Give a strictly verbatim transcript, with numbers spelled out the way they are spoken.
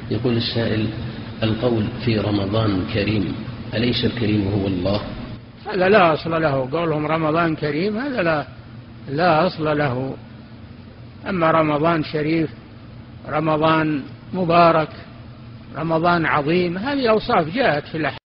يقول السائل: القول في رمضان كريم، أليس الكريم هو الله؟ هذا لا أصل له، قولهم رمضان كريم هذا لا, لا أصل له. أما رمضان شريف، رمضان مبارك، رمضان عظيم، هذه أوصاف جاءت في الأحاديث.